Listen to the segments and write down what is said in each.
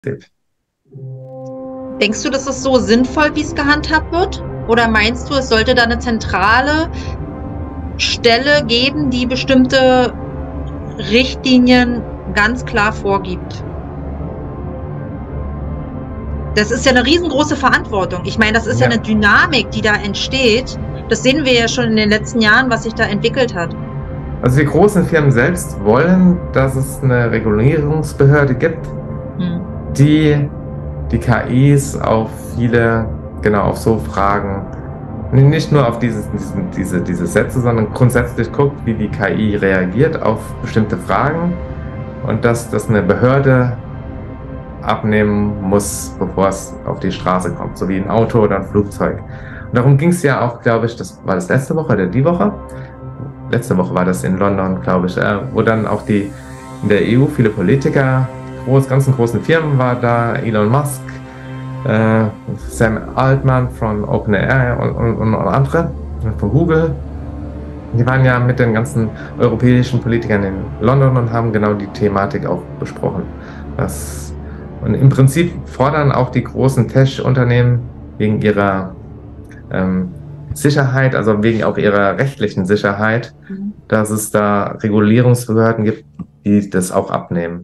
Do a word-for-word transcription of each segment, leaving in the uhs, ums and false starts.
Denkst du, das ist so sinnvoll, wie es gehandhabt wird? Oder meinst du, es sollte da eine zentrale Stelle geben, die bestimmte Richtlinien ganz klar vorgibt? Das ist ja eine riesengroße Verantwortung. Ich meine, das ist ja, Ja. eine Dynamik, die da entsteht. Das sehen wir ja schon in den letzten Jahren, was sich da entwickelt hat. Also die großen Firmen selbst wollen, dass es eine Regulierungsbehörde gibt, Hm. die die K Is auf viele, genau, auf so Fragen, nicht nur auf dieses, diesen, diese, diese Sätze, sondern grundsätzlich guckt, wie die K I reagiert auf bestimmte Fragen und dass das eine Behörde abnehmen muss, bevor es auf die Straße kommt, so wie ein Auto oder ein Flugzeug. Und darum ging es ja auch, glaube ich, das war das letzte Woche oder die Woche? Letzte Woche war das in London, glaube ich, äh, wo dann auch die in der E U viele Politiker, groß, ganzen großen Firmen war da, Elon Musk, äh, Sam Altman von OpenAI und, und, und andere von Google. Die waren ja mit den ganzen europäischen Politikern in London und haben genau die Thematik auch besprochen. Das, und im Prinzip fordern auch die großen Tech-Unternehmen wegen ihrer ähm, Sicherheit, also wegen auch ihrer rechtlichen Sicherheit, Mhm. dass es da Regulierungsbehörden gibt, die das auch abnehmen.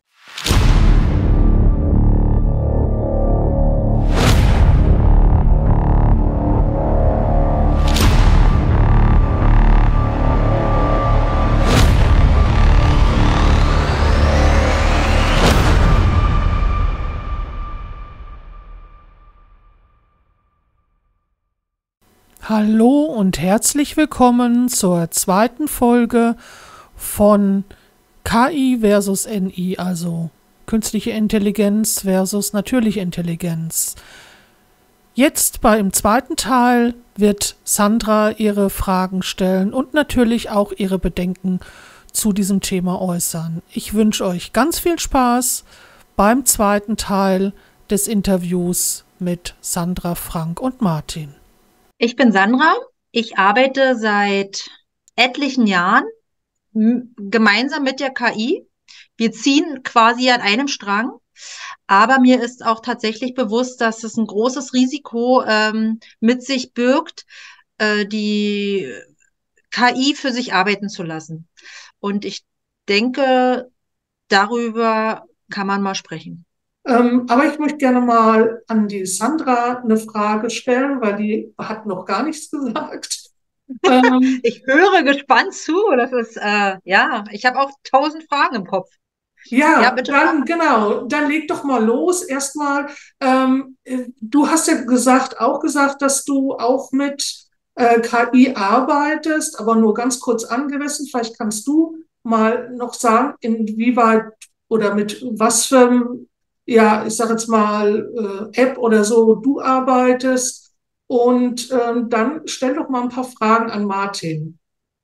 Hallo und herzlich willkommen zur zweiten Folge von K I versus N I, also künstliche Intelligenz versus natürliche Intelligenz. Jetzt beim zweiten Teil wird Sandra ihre Fragen stellen und natürlich auch ihre Bedenken zu diesem Thema äußern. Ich wünsche euch ganz viel Spaß beim zweiten Teil des Interviews mit Sandra, Frank und Martin. Ich bin Sandra. Ich arbeite seit etlichen Jahren m- gemeinsam mit der K I. Wir ziehen quasi an einem Strang. Aber mir ist auch tatsächlich bewusst, dass es ein großes Risiko ähm, mit sich birgt, äh, die K I für sich arbeiten zu lassen. Und ich denke, darüber kann man mal sprechen. Ähm, aber ich möchte gerne mal an die Sandra eine Frage stellen, weil die hat noch gar nichts gesagt. Ähm, Ich höre gespannt zu. Das ist, äh, ja, ich habe auch tausend Fragen im Kopf. Ja, ja, bitte dann fragen. genau, dann leg doch mal los. Erstmal, ähm, äh, du hast ja gesagt, auch gesagt, dass du auch mit äh, K I arbeitest, aber nur ganz kurz angerissen. Vielleicht kannst du mal noch sagen, inwieweit oder mit was für, ja, ich sage jetzt mal, äh, App oder so du arbeitest. Und ähm, dann stell doch mal ein paar Fragen an Martin.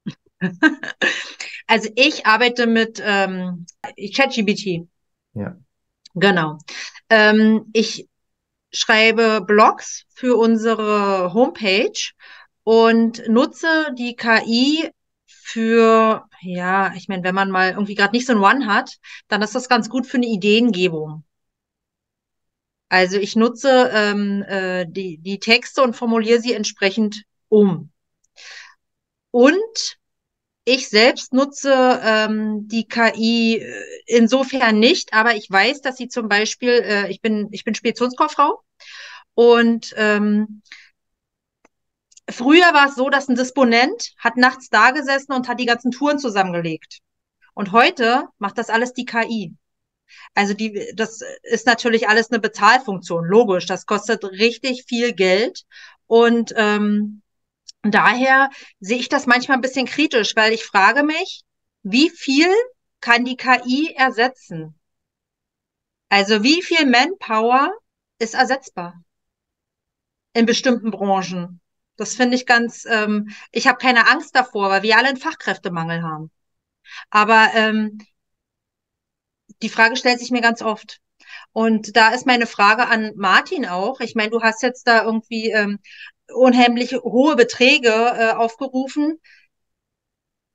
Also ich arbeite mit ähm, ChatGPT. Ja. Genau. Ähm, ich schreibe Blogs für unsere Homepage und nutze die K I für, ja, ich meine, wenn man mal irgendwie gerade nicht so ein One hat, dann ist das ganz gut für eine Ideengebung. Also ich nutze ähm, äh, die, die Texte und formuliere sie entsprechend um. Und ich selbst nutze ähm, die K I äh, insofern nicht, aber ich weiß, dass sie zum Beispiel, äh, ich bin, ich bin Speditionskauffrau und ähm, früher war es so, dass ein Disponent hat nachts da gesessen und hat die ganzen Touren zusammengelegt. Und heute macht das alles die K I. Also die, das ist natürlich alles eine Bezahlfunktion, logisch. Das kostet richtig viel Geld und ähm, daher sehe ich das manchmal ein bisschen kritisch, weil ich frage mich, wie viel kann die K I ersetzen? Also wie viel Manpower ist ersetzbar in bestimmten Branchen? Das finde ich ganz, ähm, ich habe keine Angst davor, weil wir alle einen Fachkräftemangel haben. Aber ähm, die Frage stellt sich mir ganz oft. Und da ist meine Frage an Martin auch. Ich meine, du hast jetzt da irgendwie ähm, unheimlich hohe Beträge äh, aufgerufen.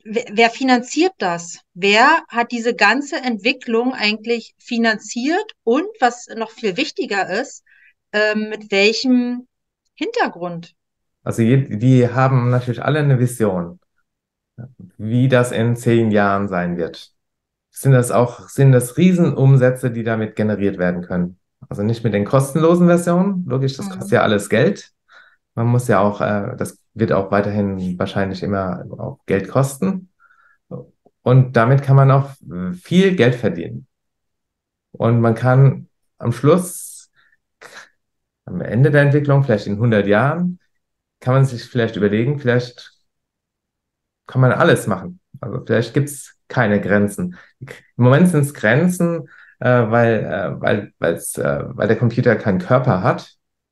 wer, wer finanziert das? Wer hat diese ganze Entwicklung eigentlich finanziert? Und was noch viel wichtiger ist, ähm, mit welchem Hintergrund? Also je, die haben natürlich alle eine Vision, wie das in zehn Jahren sein wird. Sind das auch, sind das Riesenumsätze, die damit generiert werden können? Also nicht mit den kostenlosen Versionen, logisch, das kostet Mhm. ja alles Geld. Man muss ja auch, äh, das wird auch weiterhin wahrscheinlich immer auch Geld kosten. Und damit kann man auch äh, viel Geld verdienen. Und man kann am Schluss, am Ende der Entwicklung, vielleicht in hundert Jahren, kann man sich vielleicht überlegen, vielleicht kann man alles machen. Also vielleicht gibt es keine Grenzen. Im Moment sind es Grenzen, äh, weil, äh, weil, weil's, äh, weil der Computer keinen Körper hat.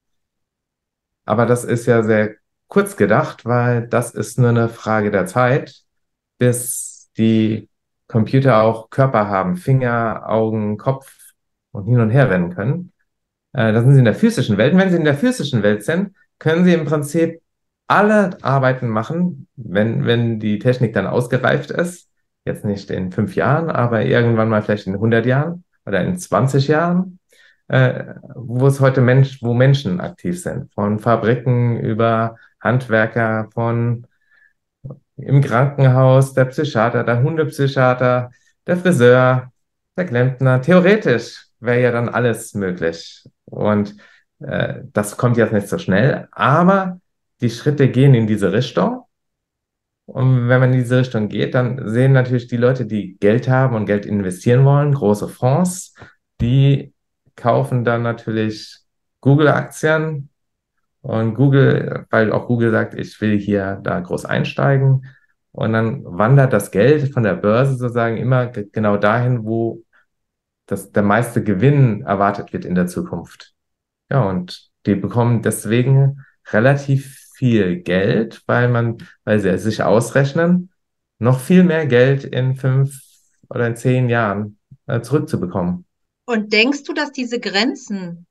Aber das ist ja sehr kurz gedacht, weil das ist nur eine Frage der Zeit, bis die Computer auch Körper haben, Finger, Augen, Kopf und hin und her rennen können. Äh, das sind sie in der physischen Welt. Und wenn sie in der physischen Welt sind, können sie im Prinzip alle Arbeiten machen, wenn, wenn die Technik dann ausgereift ist. Jetzt nicht in fünf Jahren, aber irgendwann mal vielleicht in hundert Jahren oder in zwanzig Jahren, äh, wo es heute Mensch, wo Menschen aktiv sind. Von Fabriken über Handwerker, von im Krankenhaus, der Psychiater, der Hundepsychiater, der Friseur, der Klempner. Theoretisch wäre ja dann alles möglich. Und äh, das kommt jetzt nicht so schnell, aber die Schritte gehen in diese Richtung. Und wenn man in diese Richtung geht, dann sehen natürlich die Leute, die Geld haben und Geld investieren wollen, große Fonds, die kaufen dann natürlich Google-Aktien. Und Google, weil auch Google sagt, ich will hier da groß einsteigen. Und dann wandert das Geld von der Börse sozusagen immer ge- genau dahin, wo das, der meiste Gewinn erwartet wird in der Zukunft. Ja, und die bekommen deswegen relativ viel Geld, weil man, weil sie sich ausrechnen, noch viel mehr Geld in fünf oder in zehn Jahren äh, zurückzubekommen. Und denkst du, dass diese Grenzen,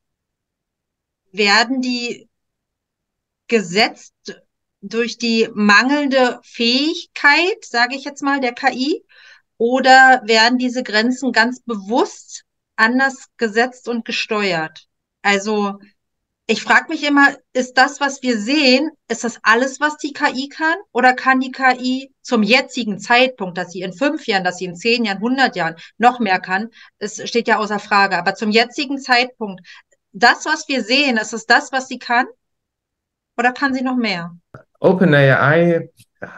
werden die gesetzt durch die mangelnde Fähigkeit, sage ich jetzt mal, der K I? Oder werden diese Grenzen ganz bewusst anders gesetzt und gesteuert? Also ich frage mich immer, ist das, was wir sehen, ist das alles, was die K I kann? Oder kann die K I zum jetzigen Zeitpunkt, dass sie in fünf Jahren, dass sie in zehn Jahren, hundert Jahren noch mehr kann, es steht ja außer Frage. Aber zum jetzigen Zeitpunkt, das, was wir sehen, ist es das, was sie kann? Oder kann sie noch mehr? OpenAI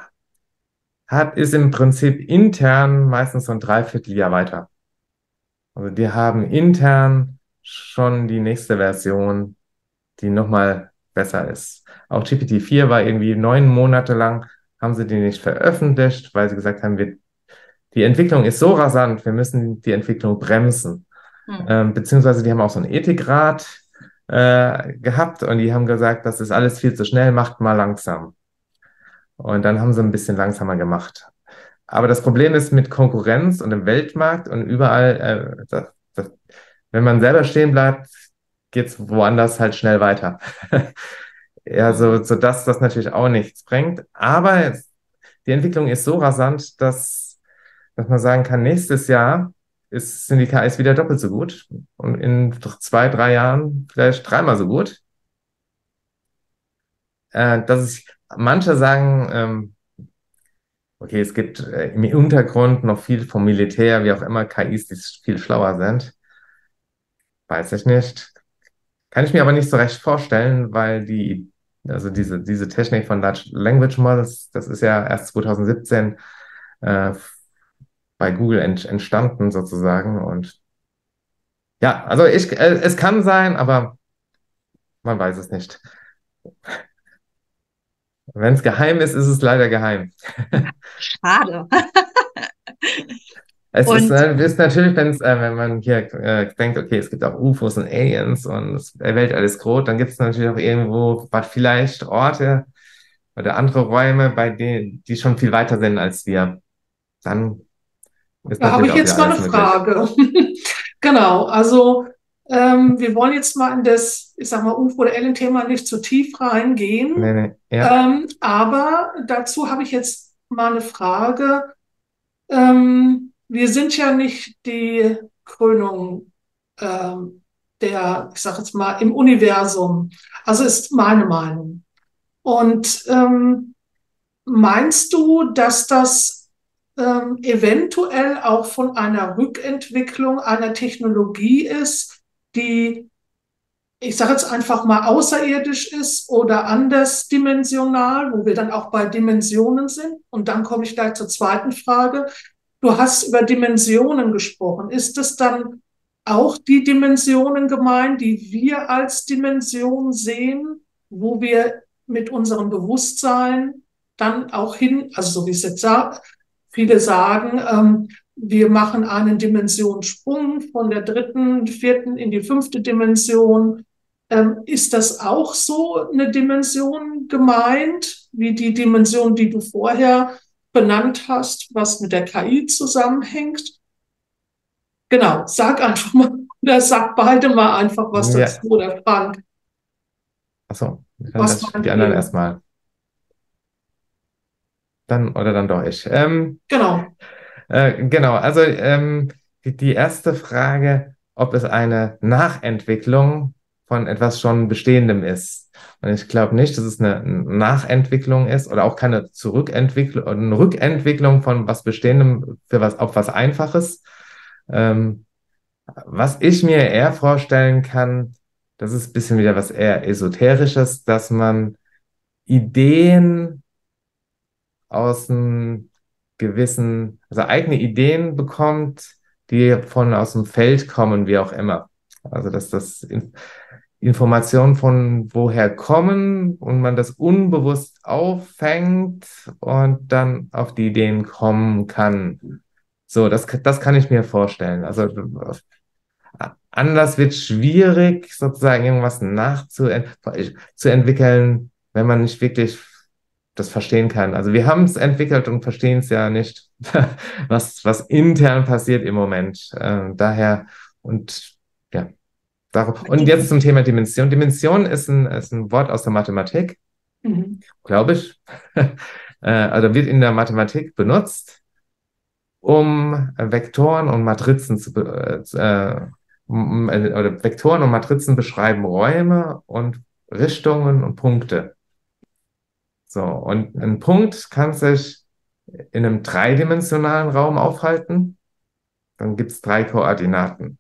hat, ist im Prinzip intern meistens so ein Dreivierteljahr weiter. Also die haben intern schon die nächste Version, die nochmal besser ist. Auch G P T vier war irgendwie neun Monate lang, haben sie die nicht veröffentlicht, weil sie gesagt haben, wir, die Entwicklung ist so rasant, wir müssen die Entwicklung bremsen. Hm. Ähm, beziehungsweise die haben auch so einen Ethikrat äh, gehabt und die haben gesagt, das ist alles viel zu schnell, macht mal langsam. Und dann haben sie ein bisschen langsamer gemacht. Aber das Problem ist mit Konkurrenz und im Weltmarkt und überall, äh, das, das, wenn man selber stehen bleibt, geht's woanders halt schnell weiter. Ja, so, so dass das natürlich auch nichts bringt. Aber es, die Entwicklung ist so rasant, dass, dass man sagen kann, nächstes Jahr ist, sind die K Is wieder doppelt so gut und in zwei, drei Jahren vielleicht dreimal so gut. Äh, dass ich, manche sagen, ähm, okay, es gibt äh, im Untergrund noch viel vom Militär, wie auch immer, K Is, die viel schlauer sind. Weiß ich nicht. Kann ich mir aber nicht so recht vorstellen, weil die, also diese, diese Technik von Large Language Models, das ist ja erst zwanzig siebzehn äh, bei Google ent, entstanden sozusagen. Und ja, also ich, äh, es kann sein, aber man weiß es nicht. Wenn es geheim ist, ist es leider geheim. Schade. Es ist, Und äh, ist natürlich, wenn's, äh, wenn man hier äh, denkt, okay, es gibt auch U F Os und Aliens und es der Welt alles groß, dann gibt es natürlich auch irgendwo was vielleicht Orte oder andere Räume, bei denen, die schon viel weiter sind als wir. Dann ist Da habe natürlich ich auch wieder jetzt mal eine alles möglich. Frage. Genau, also ähm, wir wollen jetzt mal in das, ich sag mal, U F O- oder Alien-Thema nicht zu tief reingehen. Nee, nee, ja. Ähm, aber dazu habe ich jetzt mal eine Frage. Ähm, wir sind ja nicht die Krönung ähm, der, ich sage jetzt mal, im Universum. Also ist meine Meinung. Und ähm, meinst du, dass das ähm, eventuell auch von einer Rückentwicklung einer Technologie ist, die, ich sage jetzt einfach mal, außerirdisch ist oder andersdimensional, wo wir dann auch bei Dimensionen sind? Und dann komme ich gleich zur zweiten Frage. Du hast über Dimensionen gesprochen. Ist es dann auch die Dimensionen gemeint, die wir als Dimension sehen, wo wir mit unserem Bewusstsein dann auch hin, also so wie es jetzt sagt, viele sagen, ähm, wir machen einen Dimensionssprung von der dritten, vierten in die fünfte Dimension. Ähm, ist das auch so eine Dimension gemeint, wie die Dimension, die du vorher benannt hast, was mit der K I zusammenhängt? Genau, sag einfach mal, oder sag beide mal einfach was Ja, dazu, oder Frank, achso, dann was das, meint die anderen ihr? erstmal. Dann, oder dann doch ich. Ähm, Genau. äh, genau, also ähm, die, die erste Frage, ob es eine Nachentwicklung von etwas schon Bestehendem ist. Und ich glaube nicht, dass es eine Nachentwicklung ist oder auch keine Zurückentwicklung, eine Rückentwicklung von was Bestehendem für was auf was Einfaches. Ähm, Was ich mir eher vorstellen kann, das ist ein bisschen wieder was eher Esoterisches, dass man Ideen aus einem gewissen, also eigene Ideen bekommt, die von aus dem Feld kommen, wie auch immer. Also dass das in, Informationen von woher kommen und man das unbewusst auffängt und dann auf die Ideen kommen kann. So, das, das kann ich mir vorstellen. Also anders wird schwierig, sozusagen irgendwas nachzuentwickeln, wenn man nicht wirklich das verstehen kann. Also wir haben es entwickelt und verstehen es ja nicht, was, was intern passiert im Moment. Äh, daher und ja, darum. Und jetzt zum Thema Dimension. Dimension ist ein, ist ein Wort aus der Mathematik, Mhm. glaube ich. äh, also wird in der Mathematik benutzt, um Vektoren und Matrizen zu, äh, oder Vektoren und Matrizen beschreiben Räume und Richtungen und Punkte. So, und ein Punkt kann sich in einem dreidimensionalen Raum aufhalten. Dann gibt es drei Koordinaten.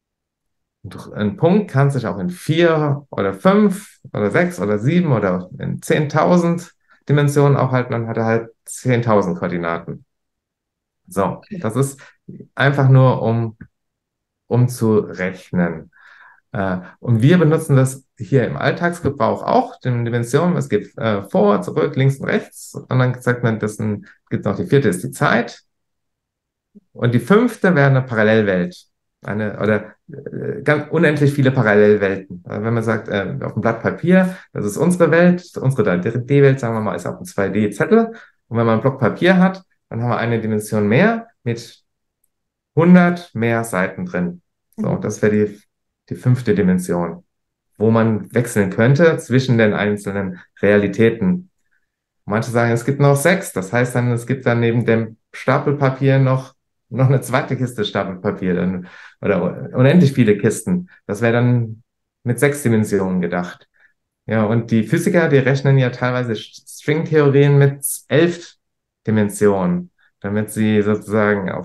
Und ein Punkt kann sich auch in vier oder fünf oder sechs oder sieben oder in zehntausend Dimensionen aufhalten. Dann hat er halt zehntausend Koordinaten. So, das ist einfach nur, um, um zu rechnen. Äh, und wir benutzen das hier im Alltagsgebrauch auch, die Dimensionen. Es gibt äh, vor, zurück, links und rechts. Und dann sagt man, das ein, gibt noch die vierte, ist die Zeit. Und die fünfte wäre eine Parallelwelt. Eine, oder äh, ganz unendlich viele Parallelwelten. Also wenn man sagt, äh, auf dem Blatt Papier, das ist unsere Welt, unsere drei D-Welt, sagen wir mal, ist auf einem zwei D-Zettel. Und wenn man einen Block Papier hat, dann haben wir eine Dimension mehr mit hundert mehr Seiten drin. So, das wäre die, die fünfte Dimension, wo man wechseln könnte zwischen den einzelnen Realitäten. Manche sagen, es gibt noch sechs. Das heißt dann, es gibt dann neben dem Stapel Papier noch, noch eine zweite Kiste Stapel Papier dann, oder unendlich viele Kisten. Das wäre dann mit sechs Dimensionen gedacht. Ja, und die Physiker, die rechnen ja teilweise Stringtheorien mit elf Dimensionen, damit sie sozusagen auf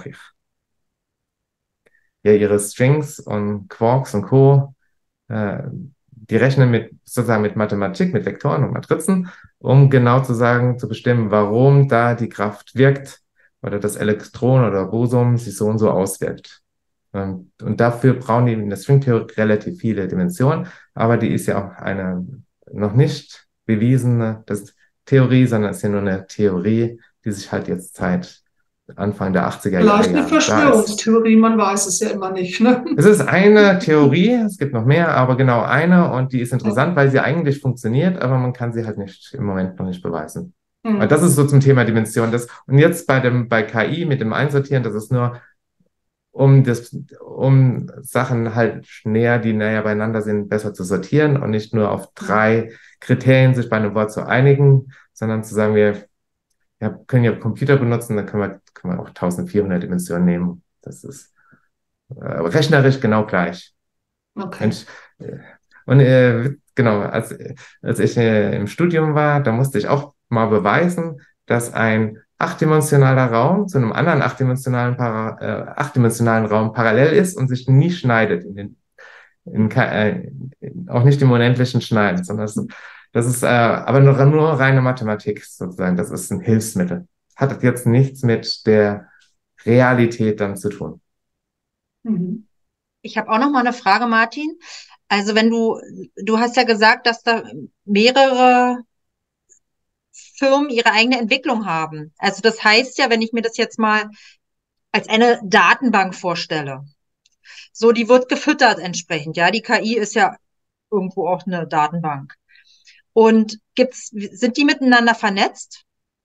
ja, ihre Strings und Quarks und Co. Äh, die rechnen mit sozusagen mit Mathematik, mit Vektoren und Matrizen, um genau zu sagen, zu bestimmen, warum da die Kraft wirkt oder das Elektron oder Boson sich so und so auswirkt. Und, und dafür brauchen die in der Stringtheorie relativ viele Dimensionen, aber die ist ja auch eine noch nicht bewiesene das Theorie, sondern es ist ja nur eine Theorie, die sich halt jetzt seit Anfang der achtziger Jahre Vielleicht eine da ist. Verschwörungstheorie, man weiß es ja immer nicht, ne? Es ist eine Theorie, es gibt noch mehr, aber genau eine und die ist interessant, weil sie eigentlich funktioniert, aber man kann sie halt nicht im Moment noch nicht beweisen. Mhm. Und das ist so zum Thema Dimension. Das, und jetzt bei dem, bei K I mit dem Einsortieren, das ist nur, um das, um Sachen halt näher, die näher beieinander sind, besser zu sortieren und nicht nur auf drei Kriterien sich bei einem Wort zu einigen, sondern zu sagen, wir ja, können ja Computer benutzen, dann können wir, können wir auch eintausendvierhundert Dimensionen nehmen. Das ist äh, rechnerisch genau gleich. Okay. Mensch, äh, und äh, genau, als, als ich äh, im Studium war, da musste ich auch mal beweisen, dass ein achtdimensionaler Raum zu einem anderen achtdimensionalen, Para, äh, achtdimensionalen Raum parallel ist und sich nie schneidet, in den, in, ke- äh, in, auch nicht im unendlichen Schneiden, sondern das, das ist äh, aber nur, nur reine Mathematik sozusagen. Das ist ein Hilfsmittel. Hat jetzt nichts mit der Realität dann zu tun. Mhm. Ich habe auch noch mal eine Frage, Martin. Also wenn du, du hast ja gesagt, dass da mehrere Firmen ihre eigene Entwicklung haben. Also das heißt ja, wenn ich mir das jetzt mal als eine Datenbank vorstelle, so die wird gefüttert entsprechend, ja, die K I ist ja irgendwo auch eine Datenbank. Und gibt's, sind die miteinander vernetzt?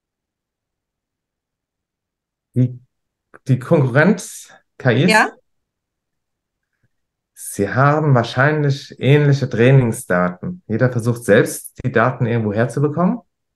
Die, die Konkurrenz-K Is, Ja? sie haben wahrscheinlich ähnliche Trainingsdaten. Jeder versucht selbst, die Daten irgendwo herzubekommen.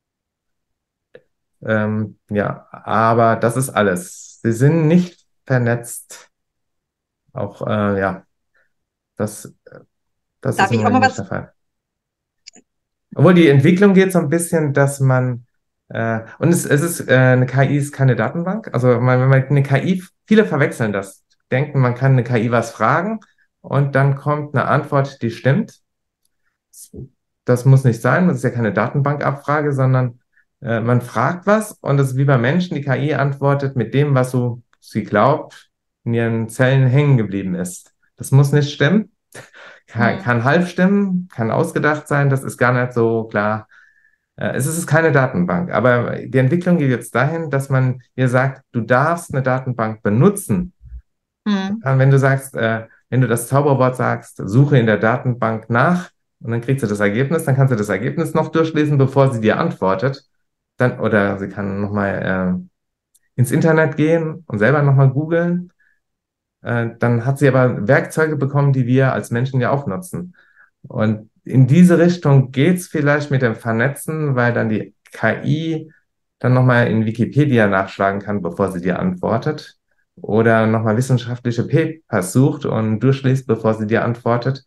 Ähm, ja, aber das ist alles. Sie sind nicht vernetzt. Auch, äh, ja, das, das ist Darf im ich auch mal Moment nicht was? der Fall. Obwohl die Entwicklung geht so ein bisschen, dass man, äh, und es, es ist, äh, eine K I ist keine Datenbank. Also man, wenn man eine K I, viele verwechseln das, denken, man kann eine K I was fragen und dann kommt eine Antwort, die stimmt. Das muss nicht sein, das ist ja keine Datenbankabfrage, sondern äh, man fragt was und es ist wie bei Menschen, die K I antwortet mit dem, was so sie glaubt, in ihren Zellen hängen geblieben ist. Das muss nicht stimmen, kann, Hm. kann halb stimmen, kann ausgedacht sein, das ist gar nicht so klar. Äh, es ist keine Datenbank, aber die Entwicklung geht jetzt dahin, dass man ihr sagt, du darfst eine Datenbank benutzen. Hm. Und wenn du sagst, äh, wenn du das Zauberwort sagst, suche in der Datenbank nach und dann kriegst du das Ergebnis, dann kannst du das Ergebnis noch durchlesen, bevor sie dir antwortet. Dann, oder sie kann nochmal äh, ins Internet gehen und selber nochmal googeln. Äh, dann hat sie aber Werkzeuge bekommen, die wir als Menschen ja auch nutzen. Und in diese Richtung geht's vielleicht mit dem Vernetzen, weil dann die K I dann nochmal in Wikipedia nachschlagen kann, bevor sie dir antwortet. Oder nochmal wissenschaftliche Papers sucht und durchliest, bevor sie dir antwortet.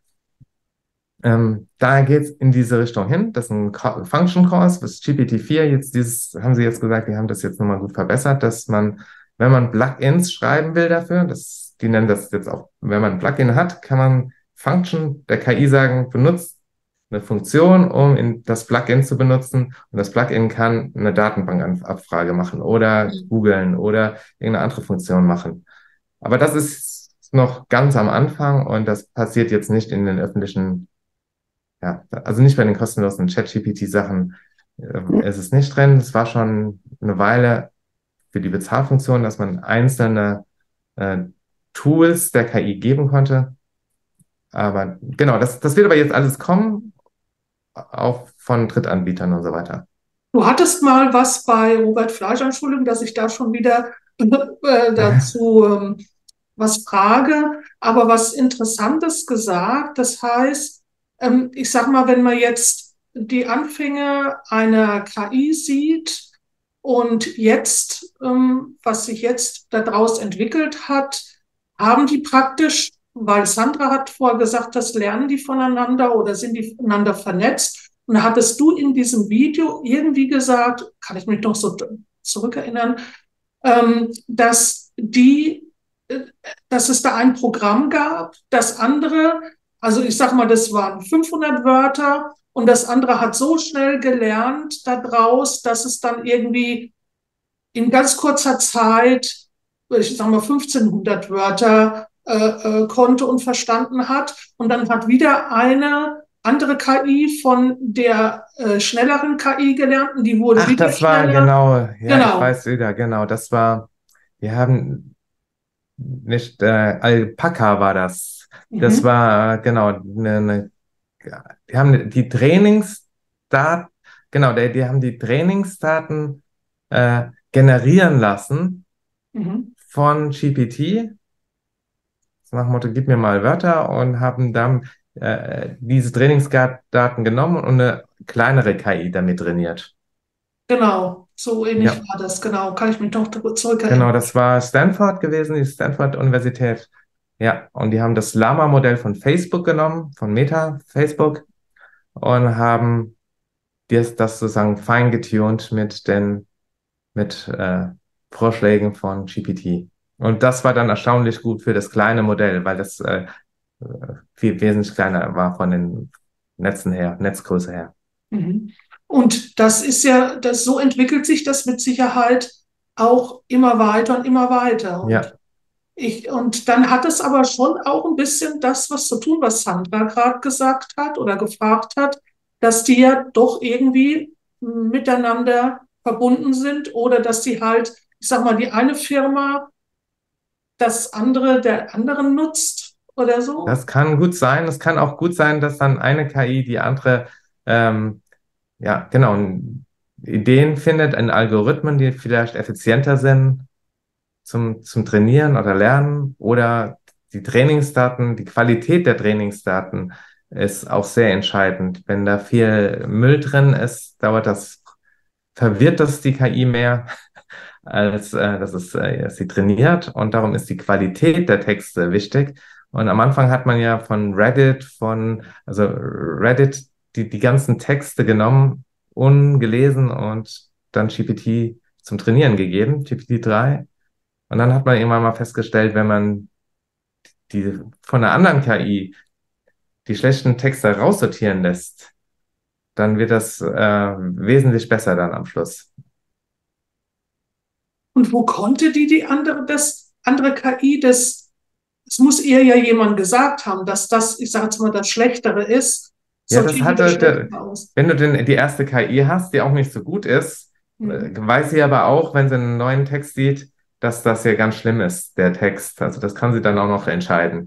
Ähm, da geht's in diese Richtung hin. Das ist ein Co- Function Course, das G P T vier. Jetzt dieses, haben sie jetzt gesagt, die haben das jetzt nochmal gut verbessert, dass man, wenn man Plugins schreiben will dafür, das, die nennen das jetzt auch, wenn man ein Plugin hat, kann man Function der K I sagen, benutzt eine Funktion, um in das Plugin zu benutzen. Und das Plugin kann eine Datenbankabfrage machen oder Hm. googeln oder irgendeine andere Funktion machen. Aber das ist noch ganz am Anfang und das passiert jetzt nicht in den öffentlichen, ja, also nicht bei den kostenlosen ChatGPT-Sachen. Ähm, ist es nicht drin. Es war schon eine Weile für die Bezahlfunktion, dass man einzelne äh, Tools der K I geben konnte. Aber genau, das, das wird aber jetzt alles kommen, auch von Drittanbietern und so weiter. Du hattest mal was bei Robert Fleischer, Entschuldigung, dass ich da schon wieder äh, dazu ähm, was frage, aber was Interessantes gesagt. Das heißt, ähm, ich sag mal, wenn man jetzt die Anfänge einer K I sieht und jetzt, ähm, was sich jetzt daraus entwickelt hat, haben die praktisch, weil Sandra hat vorher gesagt, das lernen die voneinander oder sind die voneinander vernetzt. Und da hattest du in diesem Video irgendwie gesagt, kann ich mich noch so zurückerinnern, ähm, dass die, äh, dass es da ein Programm gab, das andere, also ich sag mal, das waren fünfhundert Wörter und das andere hat so schnell gelernt daraus, dass es dann irgendwie in ganz kurzer Zeit, ich sag mal, fünfzehnhundert Wörter äh, äh, konnte und verstanden hat. Und dann hat wieder eine andere K I von der äh, schnelleren K I gelernt und die wurde Ach, wieder das war schneller. genau, ja, ich Genau. weiß wieder, genau, das war, wir haben nicht, äh, Alpaka war das. Das Mhm. war, äh, genau, eine, eine, die haben die Trainingsdaten, genau, die, die haben die Trainingsdaten äh, generieren lassen Mhm. von G P T, so nach dem Motto, gib mir mal Wörter und haben dann äh, diese Trainingsdaten genommen und eine kleinere K I damit trainiert. Genau. So ähnlich Ja, war das, genau. Kann ich mich noch genau, zurückerinnern. das war Stanford gewesen, die Stanford-Universität. Ja, und die haben das Llama-Modell von Facebook genommen, von Meta, Facebook, und haben das, das sozusagen feingetuned mit den mit äh, Vorschlägen von G P T. Und das war dann erstaunlich gut für das kleine Modell, weil das äh, viel wesentlich kleiner war von den Netzen her, Netzgröße her. Mhm. Und das ist ja, das, so entwickelt sich das mit Sicherheit auch immer weiter und immer weiter. Und Ja, ich, und dann hat es aber schon auch ein bisschen das, was zu tun, was Sandra gerade gesagt hat oder gefragt hat, dass die ja doch irgendwie miteinander verbunden sind oder dass die halt, ich sag mal, die eine Firma das andere der anderen nutzt oder so. das kann gut sein. Es kann auch gut sein, dass dann eine K I die andere, ähm, ja, genau, Ideen findet, in Algorithmen, die vielleicht effizienter sind zum, zum Trainieren oder Lernen, oder die Trainingsdaten, die Qualität der Trainingsdaten ist auch sehr entscheidend. Wenn da viel Müll drin ist, dauert das, verwirrt das die K I mehr, als äh, dass es äh, sie trainiert, und darum ist die Qualität der Texte wichtig. Und am Anfang hat man ja von Reddit, von, also Reddit, die, die ganzen Texte genommen, ungelesen, und dann G P T zum Trainieren gegeben, G P T drei. Und dann hat man irgendwann mal festgestellt, wenn man die von einer anderen K I die schlechten Texte raussortieren lässt, dann wird das äh, wesentlich besser dann am Schluss. Und wo konnte die die andere, das andere K I, das, das muss ihr ja jemand gesagt haben, dass das, ich sage jetzt mal, das Schlechtere ist, Ja, das sortiert die das hatte, der, Schlechtere aus. wenn du denn die erste K I hast, die auch nicht so gut ist, äh, Hm. weiß sie aber auch, wenn sie einen neuen Text sieht, dass das ja ganz schlimm ist, der Text. Also das kann sie dann auch noch entscheiden.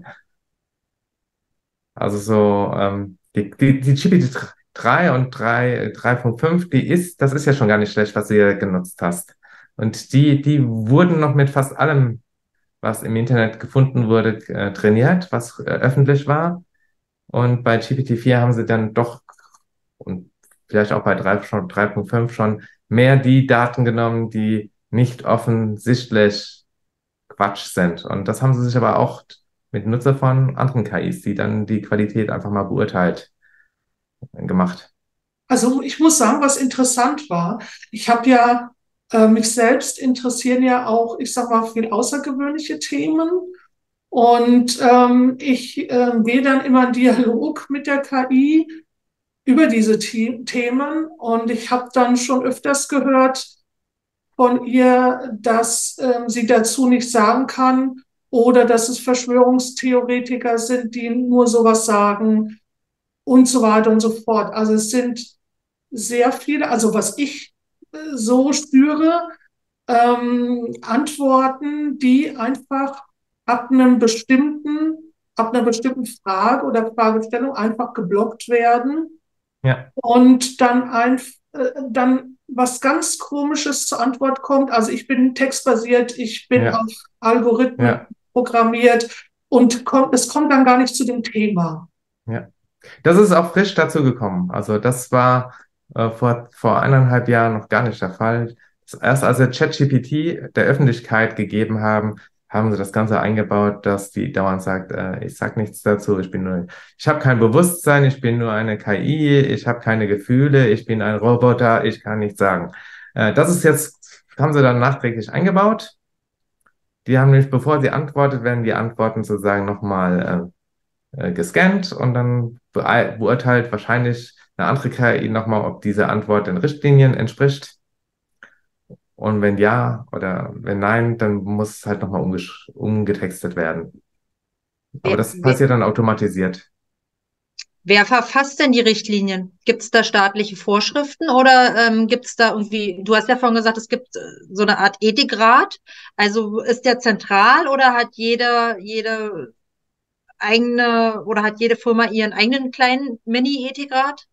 Also so, ähm, die, die, die G P T drei und drei, drei Punkt fünf, die ist, das ist ja schon gar nicht schlecht, was du hier genutzt hast. Und die, die wurden noch mit fast allem, was im Internet gefunden wurde, äh, trainiert, was äh, öffentlich war. Und bei G P T vier haben sie dann doch, und vielleicht auch bei drei, schon, drei Punkt fünf schon, mehr die Daten genommen, die nicht offensichtlich Quatsch sind. Und das haben sie sich aber auch mit Nutzer von anderen K Is, die dann die Qualität einfach mal beurteilt, gemacht. Also ich muss sagen, was interessant war, ich habe ja, äh, mich selbst interessieren ja auch, ich sag mal, viel außergewöhnliche Themen. Und ähm, ich äh, gehe dann immer in Dialog mit der K I über diese The Themen. Und ich habe dann schon öfters gehört von ihr, dass ähm, sie dazu nichts sagen kann oder dass es Verschwörungstheoretiker sind, die nur sowas sagen und so weiter und so fort. Also es sind sehr viele, also was ich äh, so spüre, ähm, Antworten, die einfach ab einem bestimmten, ab einer bestimmten Frage oder Fragestellung einfach geblockt werden Ja, und dann ein, äh, dann was ganz Komisches zur Antwort kommt. Also ich bin textbasiert, ich bin ja, auf Algorithmen ja, programmiert und kommt, es kommt dann gar nicht zu dem Thema. ja. Das ist auch frisch dazu gekommen. Also das war äh, vor, vor eineinhalb Jahren noch gar nicht der Fall. Erst als wir ChatGPT der Öffentlichkeit gegeben haben, haben sie das Ganze eingebaut, dass die dauernd sagt, äh, ich sag nichts dazu, ich bin nur, ich habe kein Bewusstsein, ich bin nur eine K I, ich habe keine Gefühle, ich bin ein Roboter, ich kann nichts sagen. Äh, das ist jetzt, haben sie dann nachträglich eingebaut. Die haben nämlich, bevor sie antwortet, werden die Antworten sozusagen nochmal äh, gescannt, und dann beurteilt wahrscheinlich eine andere K I nochmal, ob diese Antwort den Richtlinien entspricht. Und wenn ja oder wenn nein, dann muss es halt nochmal umgetextet werden. Aber Wer, das wer, passiert dann automatisiert. wer verfasst denn die Richtlinien? Gibt es da staatliche Vorschriften oder ähm, gibt es da irgendwie, du hast ja vorhin gesagt, es gibt äh, so eine Art Ethikrat. Also ist der zentral oder hat jede, jede eigene oder hat jede Firma ihren eigenen kleinen Mini-Ethikrat?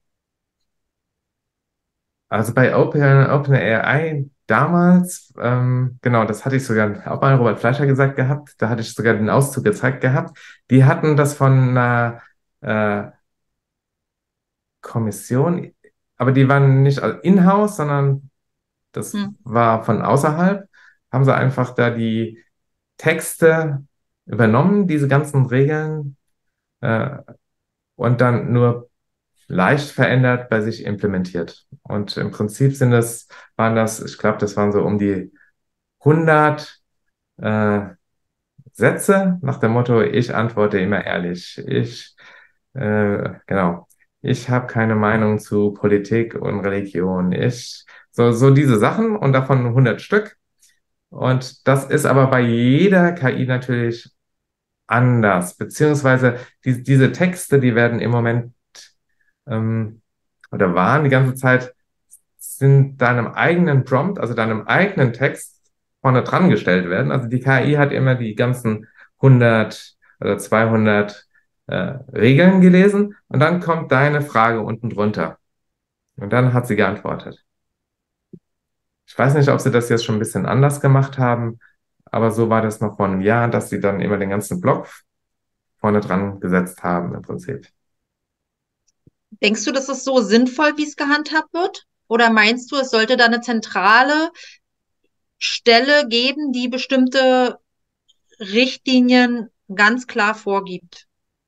Also bei Open, OpenAI damals, ähm, genau, das hatte ich sogar auch mal Robert Fleischer gesagt gehabt, da hatte ich sogar den Auszug gezeigt gehabt. Die hatten das von einer äh, Kommission, aber die waren nicht in-house, sondern Das Hm. war von außerhalb, haben sie einfach da die Texte übernommen, diese ganzen Regeln, äh, und dann nur leicht verändert bei sich implementiert. Und im Prinzip sind das, waren das, ich glaube, das waren so um die hundert äh, Sätze nach dem Motto, ich antworte immer ehrlich. Ich, äh, genau, ich habe keine Meinung zu Politik und Religion. Ich, so, so diese Sachen und davon hundert Stück. Und das ist aber bei jeder K I natürlich anders, beziehungsweise die, diese Texte, die werden im Moment ähm, oder waren die ganze Zeit, sind deinem eigenen Prompt, also deinem eigenen Text vorne dran gestellt werden. Also die K I hat immer die ganzen hundert oder zweihundert äh, Regeln gelesen und dann kommt deine Frage unten drunter. Und dann hat sie geantwortet. Ich weiß nicht, ob sie das jetzt schon ein bisschen anders gemacht haben, aber so war das noch vor einem Jahr, dass sie dann immer den ganzen Block vorne dran gesetzt haben im Prinzip. Denkst du, das ist so sinnvoll, wie es gehandhabt wird? Oder meinst du, es sollte da eine zentrale Stelle geben, die bestimmte Richtlinien ganz klar vorgibt?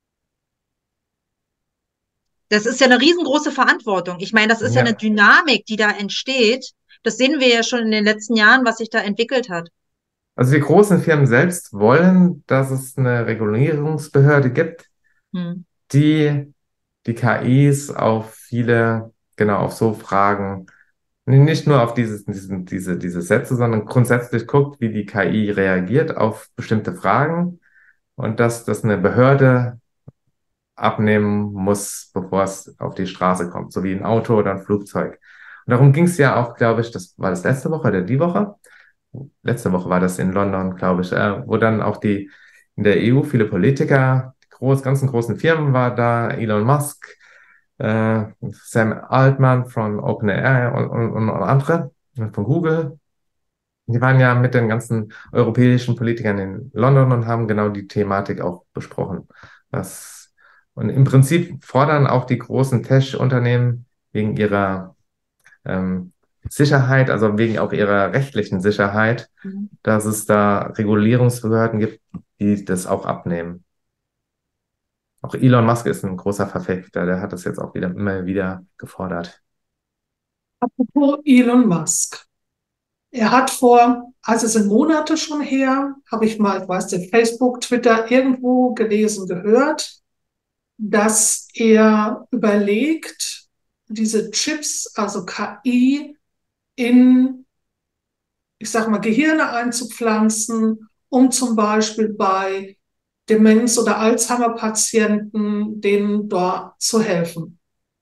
Das ist ja eine riesengroße Verantwortung. Ich meine, das ist ja eine Ja, Dynamik, die da entsteht. Das sehen wir ja schon in den letzten Jahren, was sich da entwickelt hat. also die großen Firmen selbst wollen, dass es eine Regulierungsbehörde gibt, Hm. die die K Is auf viele, genau, auf so Fragen, nicht nur auf dieses, diesen, diese, diese Sätze, sondern grundsätzlich guckt, wie die K I reagiert auf bestimmte Fragen und dass das eine Behörde abnehmen muss, bevor es auf die Straße kommt, so wie ein Auto oder ein Flugzeug. Und darum ging es ja auch, glaube ich, das war das letzte Woche oder die Woche? Letzte Woche war das in London, glaube ich, äh, wo dann auch die in der E U viele Politiker, die groß, ganzen großen Firmen war da, Elon Musk, äh, Sam Altman von OpenAI und, und, und andere von Google. Die waren ja mit den ganzen europäischen Politikern in London und haben genau die Thematik auch besprochen. Das, und im Prinzip fordern auch die großen Tech-Unternehmen wegen ihrer ähm, Sicherheit, also wegen auch ihrer rechtlichen Sicherheit, Mhm. dass es da Regulierungsbehörden gibt, die das auch abnehmen. Auch Elon Musk ist ein großer Verfechter, der hat das jetzt auch wieder immer wieder gefordert. Apropos Elon Musk. Er hat vor, also es sind Monate schon her, habe ich mal, ich weiß nicht, Facebook, Twitter irgendwo gelesen, gehört, dass er überlegt, diese Chips, also K I, in, ich sag mal, Gehirne einzupflanzen, um zum Beispiel bei Demenz- oder Alzheimer-Patienten denen dort zu helfen.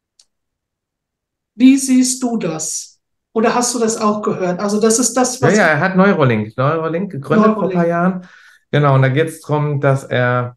Wie siehst du das? Oder hast du das auch gehört? Also das ist das, Ja, was ja, ich er hat Neuralink, Neuralink gegründet vor ein paar Neuralink. Jahren. Genau, und da geht es darum, dass er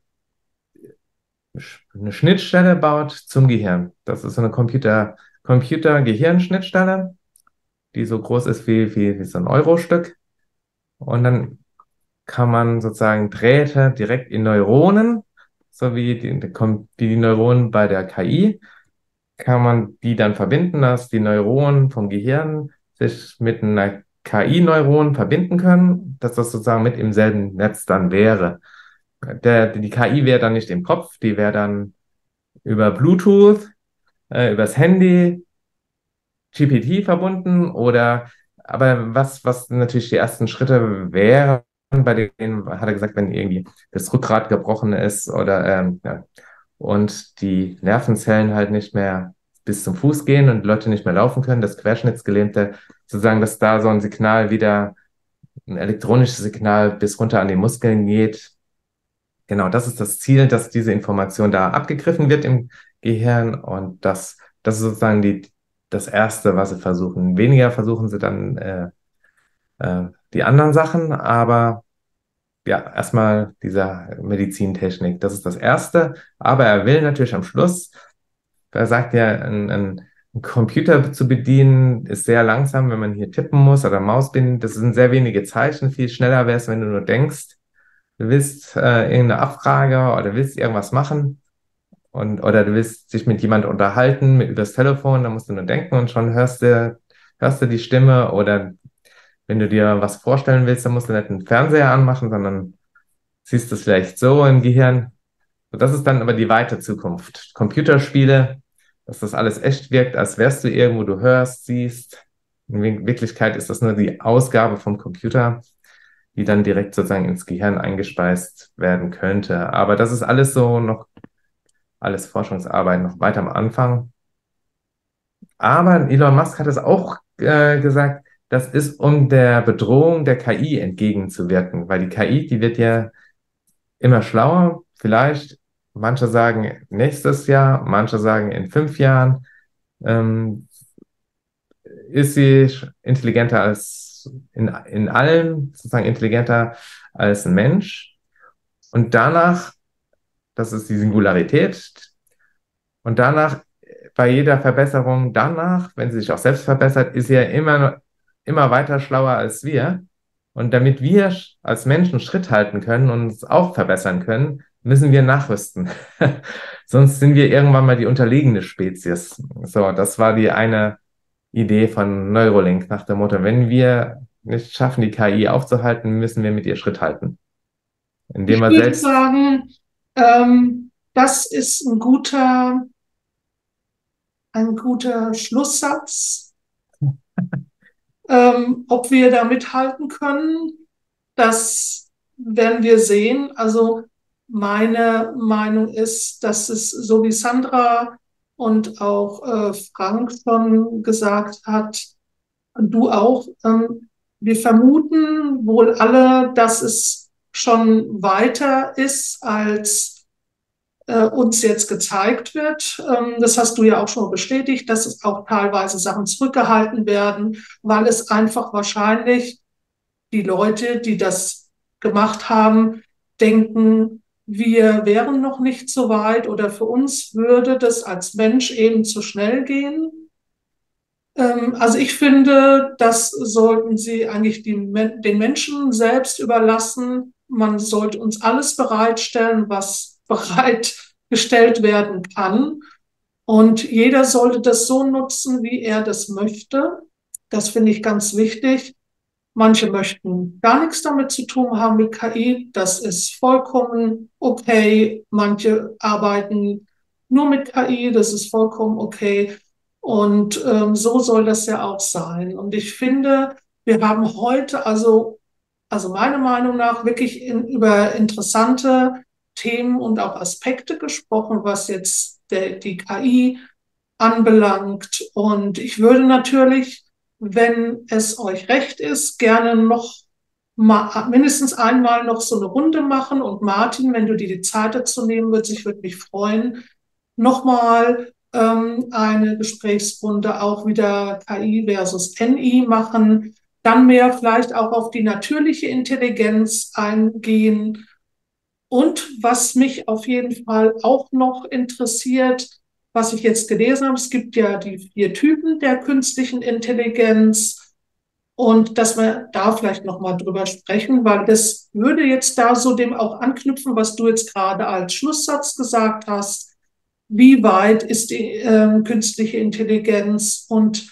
eine Schnittstelle baut zum Gehirn. Das ist so eine Computer, Computer-Gehirn-Schnittstelle, die so groß ist wie, wie, wie so ein Euro-Stück. Und dann kann man sozusagen Drähte direkt in Neuronen, so wie die, wie die Neuronen bei der K I, kann man die dann verbinden, dass die Neuronen vom Gehirn sich mit einer K I-Neuron verbinden können, dass das sozusagen mit im selben Netz dann wäre. Der, die K I wäre dann nicht im Kopf, die wäre dann über Bluetooth, äh, übers Handy, G P T verbunden oder, aber was, was natürlich die ersten Schritte wären, bei denen hat er gesagt, wenn irgendwie das Rückgrat gebrochen ist oder ähm, ja, und die Nervenzellen halt nicht mehr bis zum Fuß gehen und Leute nicht mehr laufen können, das Querschnittsgelähmte, sozusagen, dass da so ein Signal wieder, ein elektronisches Signal bis runter an die Muskeln geht. Genau, das ist das Ziel, dass diese Information da abgegriffen wird im Gehirn und das, das ist sozusagen die, das Erste, was sie versuchen. Weniger versuchen sie dann äh, äh, die anderen Sachen, aber ja, erstmal dieser Medizintechnik, das ist das Erste. Aber er will natürlich am Schluss, er sagt ja, ein, ein, ein Computer zu bedienen ist sehr langsam, wenn man hier tippen muss oder Maus binden. Das sind sehr wenige Zeichen. Viel schneller wäre es, wenn du nur denkst, du willst äh, irgendeine Abfrage oder willst irgendwas machen und oder du willst dich mit jemand unterhalten mit, übers Telefon, dann musst du nur denken und schon hörst du hörst du die Stimme, oder wenn du dir was vorstellen willst, dann musst du nicht einen Fernseher anmachen, sondern siehst es vielleicht so im Gehirn. Und das ist dann aber die weite Zukunft. Computerspiele, dass das alles echt wirkt, als wärst du irgendwo, du hörst, siehst. In Wirklichkeit ist das nur die Ausgabe vom Computer, die dann direkt sozusagen ins Gehirn eingespeist werden könnte. Aber das ist alles so noch, alles Forschungsarbeit noch weiter am Anfang. Aber Elon Musk hat es auch äh, gesagt, das ist, um der Bedrohung der K I entgegenzuwirken, weil die K I, die wird ja immer schlauer, vielleicht. Manche sagen nächstes Jahr, manche sagen in fünf Jahren. Ähm, ist sie intelligenter als in, in allem, sozusagen intelligenter als ein Mensch. Und danach, das ist die Singularität, und danach, bei jeder Verbesserung danach, wenn sie sich auch selbst verbessert, ist sie ja immer, immer weiter schlauer als wir. Und damit wir als Menschen Schritt halten können und uns auch verbessern können, müssen wir nachrüsten. Sonst sind wir irgendwann mal die unterlegene Spezies. So, das war die eine Idee von Neuralink nach dem Motto, wenn wir nicht schaffen, die K I aufzuhalten, müssen wir mit ihr Schritt halten. Indem Ich wir würde selbst sagen, ähm, das ist ein guter, ein guter Schlusssatz. Ähm, ob wir da mithalten können, das werden wir sehen. Also meine Meinung ist, dass es, so wie Sandra und auch äh, Frank schon gesagt hat, und du auch, ähm, wir vermuten wohl alle, dass es schon weiter ist, als äh, uns jetzt gezeigt wird. Ähm, das hast du ja auch schon bestätigt, dass es auch teilweise Sachen zurückgehalten werden, weil es einfach wahrscheinlich die Leute, die das gemacht haben, denken, wir wären noch nicht so weit oder für uns würde das als Mensch eben zu schnell gehen. Ähm, also ich finde, das sollten Sie eigentlich die, den Menschen selbst überlassen. Man sollte uns alles bereitstellen, was bereitgestellt werden kann. Und jeder sollte das so nutzen, wie er das möchte. Das finde ich ganz wichtig. Manche möchten gar nichts damit zu tun haben mit K I. Das ist vollkommen okay. Manche arbeiten nur mit K I. Das ist vollkommen okay. Und ähm, so soll das ja auch sein. Und ich finde, wir haben heute, also, also meiner Meinung nach, wirklich in, über interessante Themen und auch Aspekte gesprochen, was jetzt der, die K I anbelangt. Und ich würde natürlich, wenn es euch recht ist, gerne noch mal, mindestens einmal noch so eine Runde machen. Und Martin, wenn du dir die Zeit dazu nehmen würdest, ich würde mich freuen, nochmal ähm, eine Gesprächsrunde auch wieder K I versus N I machen, dann mehr vielleicht auch auf die natürliche Intelligenz eingehen. Und was mich auf jeden Fall auch noch interessiert, was ich jetzt gelesen habe, es gibt ja die vier Typen der künstlichen Intelligenz, und dass wir da vielleicht nochmal drüber sprechen, weil das würde jetzt da so dem auch anknüpfen, was du jetzt gerade als Schlusssatz gesagt hast. Wie weit ist die äh, künstliche Intelligenz und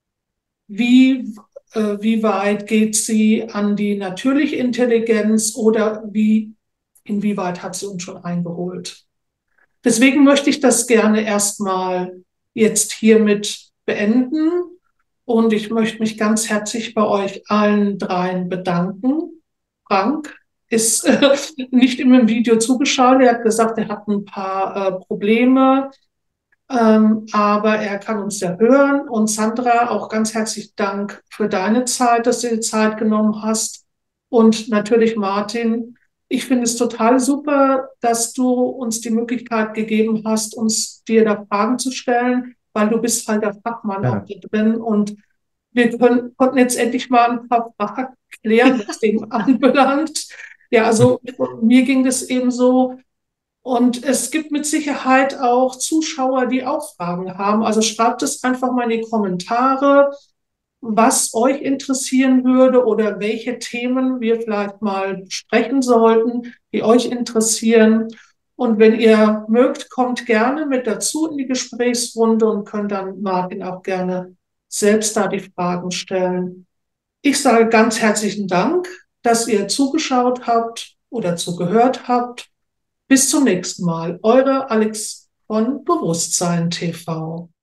wie, äh, wie weit geht sie an die natürliche Intelligenz, oder wie, inwieweit hat sie uns schon eingeholt? Deswegen möchte ich das gerne erstmal jetzt hiermit beenden. Und ich möchte mich ganz herzlich bei euch allen dreien bedanken. Frank ist äh, nicht im Video zugeschaut. Er hat gesagt, er hat ein paar äh, Probleme, ähm, aber er kann uns ja hören. Und Sandra, auch ganz herzlichen Dank für deine Zeit, dass du dir Zeit genommen hast. Und natürlich Martin, ich finde es total super, dass du uns die Möglichkeit gegeben hast, uns dir da Fragen zu stellen, weil du bist halt der Fachmann auch ja, da drin, und wir können, konnten jetzt endlich mal ein paar Fragen klären, was dem anbelangt. Ja, also mir ging das eben so. Und es gibt mit Sicherheit auch Zuschauer, die auch Fragen haben. Also schreibt es einfach mal in die Kommentare, was euch interessieren würde oder welche Themen wir vielleicht mal besprechen sollten, die euch interessieren. Und wenn ihr mögt, kommt gerne mit dazu in die Gesprächsrunde und könnt dann Martin auch gerne selbst da die Fragen stellen. Ich sage ganz herzlichen Dank, dass ihr zugeschaut habt oder zugehört habt. Bis zum nächsten Mal. Eure Alex von Bewusstsein T V.